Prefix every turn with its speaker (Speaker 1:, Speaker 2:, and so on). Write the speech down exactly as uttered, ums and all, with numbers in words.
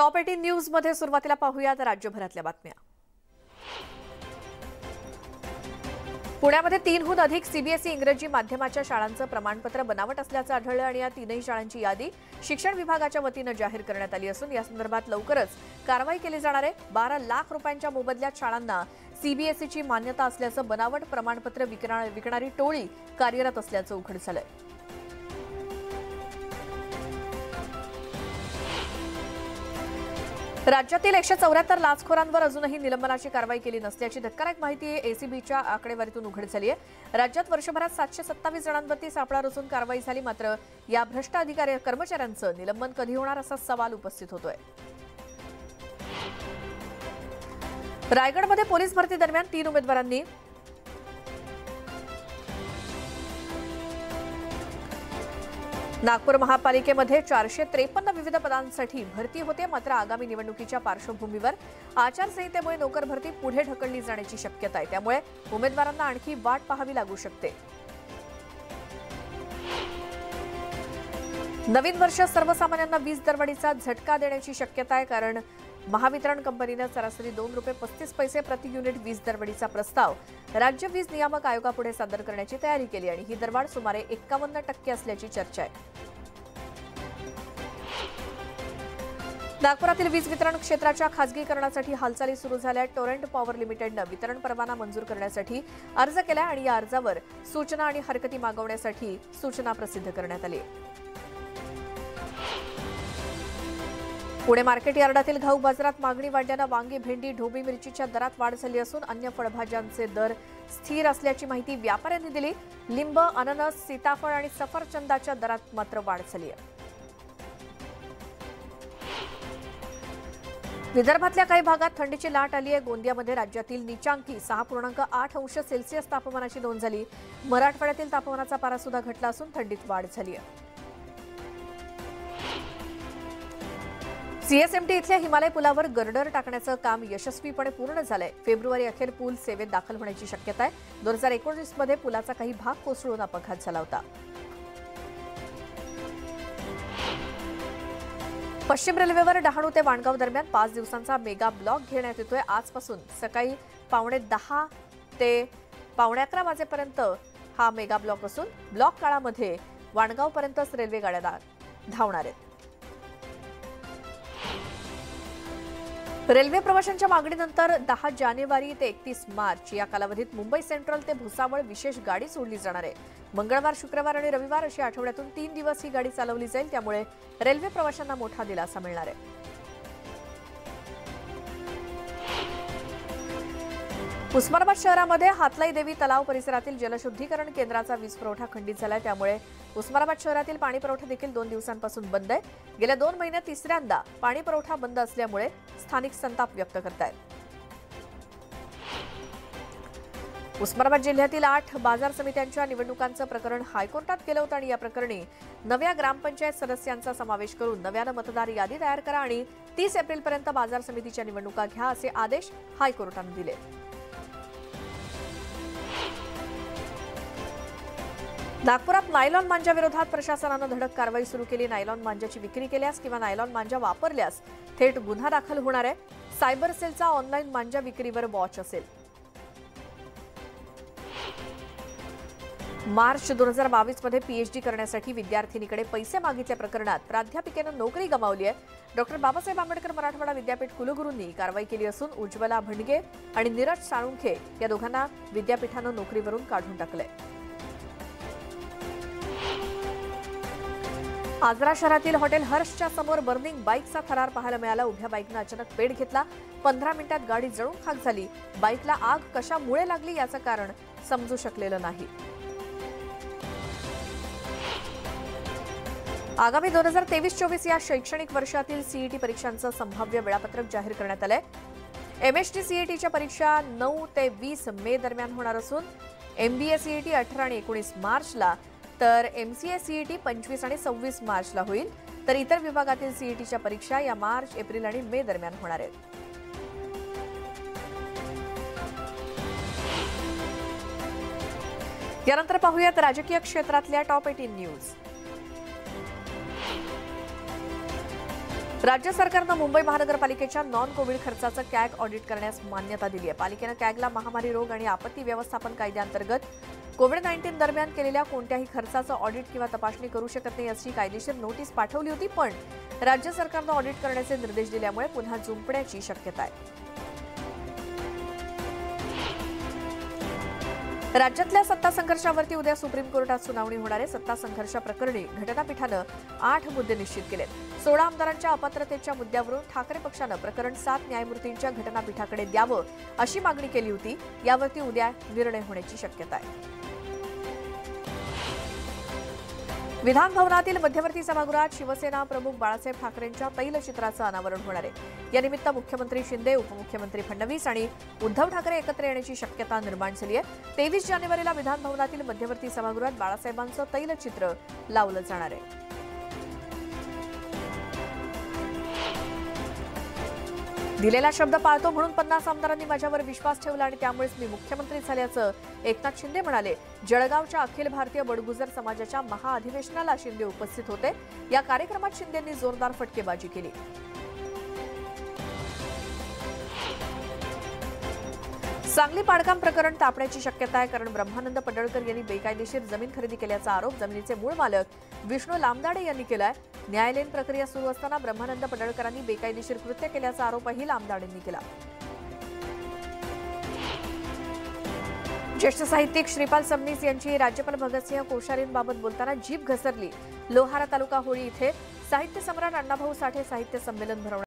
Speaker 1: Top eighteen news मध्ये सुरुवातीला पाहूयात राज्यभरातल्या बातम्या। पुण्यामध्ये तीनहून अधिक सीबीएसई इंग्रजी माध्यमाच्या शाळांचं प्रमाणपत्र बनावट असल्याचं आढळलं आणि या तीनही शाळांची यादी शिक्षण विभागाच्या वतीनं जाहीर करण्यात आली असून या संदर्भात लवकरच कारवाई केली जाणार आहे। बारा लाख रुपयांच्या मोबदल्यात शाळांना सीबीएसईची मान्यता असल्याचं बनावट प्रमाणपत्र विकणारी टोळी कार्यरत असल्याचं उघड झालंय। राज्यातील एकशे चौऱ्याहत्तर लाचखोरांवर अजूनही निलंबनाची कारवाई केली नसल्याची धक्कादायक माहिती एसीबीच्या आकडेवारीतून उघड झाली आहे। राज्यात वर्षभरात सातशे सत्तावीस जणांवरती सापळा रचून कारवाई झाली, मात्र या भ्रष्ट अधिकारी कर्मचाऱ्यांचं निलंबन कधी होणार असा सवाल उपस्थित होतोय। रायगडमध्ये पोलीस भरती दरम्यान तीन उमेदवारांनी नागपूर महापालिकेमध्ये चारशे त्रेपन्न विविध पदांसाठी भरती होते, मात्र आगामी निवडणुकीच्या पार्श्वभूमीवर आचारसंहितेमुळे नोकर भरती पुढे ढकलली जाण्याची शक्यता आहे, त्यामुळे उमेदवारांना आणखी वाट पाहावी लागू शकते। नवीन वर्ष सर्वसामान्यांना वीज दरवाढीचा झटका देण्याची शक्यता आहे, कारण महावितरण कंपनीने सरासरी दोन रुपये पस्तीस पैसे प्रति युनिट वीज दरवाढीचा प्रस्ताव राज्य वीज नियामक आयोगापुढे सादर करण्याची तयारी केली आणि ही दरवाढ सुमारे एक्कावन्न टक्के असल्याची चर्चा आहे। नागपुरातील वीज वितरण क्षेत्राच्या खासगीकरणासाठी हालचाली सुरू झाल्या। टोरेंट पॉवर लिमिटेडनं वितरण परवाना मंजूर करण्यासाठी अर्ज केला आणि या अर्जावर सूचना आणि हरकती मागवण्यासाठी सूचना प्रसिद्ध करण्यात आली। पुणे मार्केट यार्डातील घाऊक बाजारात मागणी वाढल्यानं वांगी, भेंडी, ढोबळी मिरचीच्या दरात वाढ झाली असून अन्य फळभाज्यांचे दर स्थिर असल्याची माहिती व्यापाऱ्यांनी दिली। लिंब, अननस, सीताफळ आणि सफरचंदाच्या दरात मात्र वाढ झाली आहे। विदर्भातल्या काही भागात थंडीची लाट आली आहे। गोंदियामध्ये राज्यातील नीचांकी सहा पूर्णांक आठ अंश सेल्सिअस तापमानाची नोंद झाली। मराठवाड्यातील तापमानाचा पारा सुद्धा घटला असून थंडीत वाढ झाली आहे। सीएसएमटी इथल्या हिमालय पुलावर गर्डर टाकण्याचं काम यशस्वीपणे पूर्ण झालंय। फेब्रुवारी अखेर पूल सेवेत दाखल होण्याची शक्यता आहे। दोन हजार एकोणीस मध्ये पुलाचा काही भाग कोसळून अपघात झाला होता। पश्चिम रेल्वेवर डहाणू ते वाणगाव दरम्यान पाच दिवसांचा मेगा ब्लॉक घेण्यात येतोय। आजपासून सकाळी पावणे दहा ते पावणे अकरा वाजेपर्यंत हा मेगा ब्लॉक असून ब्लॉक काळामध्ये वाणगावपर्यंतच रेल्वे गाड्या धावणार आहेत। रेल्वे प्रवाशांच्या मागणीनंतर दहा जानेवारी ते एकतीस मार्च या कालावधीत मुंबई सेंट्रल ते भुसावळ विशेष गाडी सोडली जाणार आहे। मंगळवार, शुक्रवार आणि रविवार अशी आठवड्यातून तीन दिवस ही गाडी चालवली जाईल, त्यामुळे रेल्वे प्रवाशांना मोठा दिलासा मिळणार आहे। उस्मानाबाद शहरामध्ये हातलाई देवी तलाव परिसरातील जलशुद्धीकरण केंद्राचा वीज पुरवठा खंडित झालाय, त्यामुळे उस्मानाबाद शहरातील पाणी पुरवठा देखील दोन दिवसांपासून बंद आहे। गेल्या दोन महिन्यात तिसऱ्यांदा पाणी पुरवठा बंद असल्यामुळे स्थानिक संताप व्यक्त करतायत। उस्मानाबाद जिल्ह्यातील आठ बाजार समित्यांच्या निवडणुकांचं प्रकरण हायकोर्टात गेलं होतं आणि या प्रकरणी नव्या ग्रामपंचायत सदस्यांचा समावेश करून नव्यानं मतदार यादी तयार करा आणि तीस एप्रिलपर्यंत बाजार समितीच्या निवडणुका घ्या असे आदेश हायकोर्टानं दिले। नागपुरात नायलॉन मांजा विरोधात प्रशासनानं धडक कारवाई सुरू केली। नायलॉन मांजाची विक्री केल्यास किंवा नायलॉन मांजा वापरल्यास थेट गुन्हा दाखल होणार आहे। सायबर सेलचा ऑनलाईन मांजा विक्रीवर वॉच असेल। मार्च दोन हजार बावीस मध्ये पीएचडी करण्यासाठी विद्यार्थिनीकडे पैसे मागितल्या प्रकरणात प्राध्यापिकेनं नोकरी गमावली आहे। डॉक्टर बाबासाहेब आंबेडकर मराठवाडा विद्यापीठ कुलगुरूंनी कारवाई केली असून उज्ज्वला भंडगे आणि नीरज साळुंखे या दोघांना विद्यापीठानं नोकरीवरून काढून टाकलंय। आजरा शहरातील हॉटेल हर्षच्या समोर बर्निंग बाईकचा थरार पाहायला मिळाला। उभ्या बाईकनं अचानक पेट घेतला। पंधरा मिनिटात गाडी जळून खाक झाली। बाईकला आग कशामुळे लागली याचं कारण समजू शकलेलं नाही। आगामी दोन हजार तेवीस चोवीस या शैक्षणिक वर्षातील सीईटी परीक्षांचं संभाव्य वेळापत्रक जाहीर करण्यात आलंय। एमएसटी सीईटीच्या परीक्षा नऊ ते वीस मे दरम्यान होणार असून एमबीए सीईटी अठरा आणि एकोणीस मार्चला तर एमसीए सीईटी पंचवीस आणि सव्वीस मार्चला होईल, तर इतर विभागातील सीईटीच्या परीक्षा या मार्च, एप्रिल आणि मे दरम्यान होणार आहेत। यानंतर पाहूयात राजकीय क्षेत्रातल्या टॉप एटीन न्यूज। राज्य सरकारनं मुंबई महानगरपालिकेच्या नॉन कोविड खर्चाचं कॅग ऑडिट करण्यास मान्यता दिली आहे। पालिकेनं कॅगला महामारी रोग आणि आपत्ती व्यवस्थापन कायद्याअंतर्गत कोविड नाईन्टीन दरम्यान केलेल्या कोणत्याही खर्चाचं ऑडिट किंवा तपासणी करू शकत नाही अशी कायदेशीर नोटीस पाठवली होती, पण राज्य सरकारनं ऑडिट करण्याचे निर्देश दिल्यामुळे पुन्हा जुंपण्याची शक्यता आहे। राज्यातल्या सत्ता संघर्षावरती उद्या सुप्रीम कोर्टात सुनावणी होणार आहे। सत्ता संघर्ष प्रकरणी घटनापीठानं आठ मुद्दे निश्चित केलेत। सोळा आमदारांच्या अपात्रतेच्या मुद्द्यावरून ठाकरे पक्षानं प्रकरण सात न्यायमूर्तींच्या घटनापीठाकडे द्यावं अशी मागणी केली होती। यावरती उद्या निर्णय होण्याची शक्यता आहे। विधान भवनातील मध्यवर्ती सभागृहात शिवसेना प्रमुख बाळासाहेब ठाकरेंच्या तैलचित्राचं अनावरण होणार आहे। यानिमित्त मुख्यमंत्री शिंदे, उपमुख्यमंत्री फडणवीस आणि उद्धव ठाकरे एकत्र येण्याची शक्यता निर्माण झाली आहे। तेवीस जानेवारीला विधान भवनातील मध्यवर्ती सभागृहात बाळासाहेबांचं तैलचित्र लावलं जाणार आहे। दिलेला शब्द पाळतो म्हणून पन्नास आमदारांनी माझ्यावर विश्वास ठेवला आणि त्यामुळेच मी मुख्यमंत्री झाल्याचं एकनाथ शिंदे म्हणाले। जळगावच्या अखिल भारतीय बडगुजर समाजाच्या महाअधिवेशनाला शिंदे उपस्थित होते। या कार्यक्रमात शिंदेंनी जोरदार फटकेबाजी केली। सांगली पाडकाम प्रकरण तापण्याची शक्यता आहे, कारण ब्रह्मानंद पडळकर यांनी बेकायदेशीर जमीन खरेदी केल्याचा आरोप जमिनीचे मूळ मालक विष्णू लामदाडे यांनी केलाय। न्यायालयीन प्रक्रिया सुरू असताना ब्रह्मानंद पडळकरांनी बेकायदेशीर कृत्य केल्याचा आरोपही लामदाडेंनी केला। ज्येष्ठ साहित्यिक श्रीपाल सबनीस यांची राज्यपाल भगतसिंह कोश्यारींबाबत बोलताना जीभ घसरली। लोहारा तालुका होळी इथे साहित्य सम्राट अण्णाभाऊ साठे साहित्य संमेलन भरवण्यात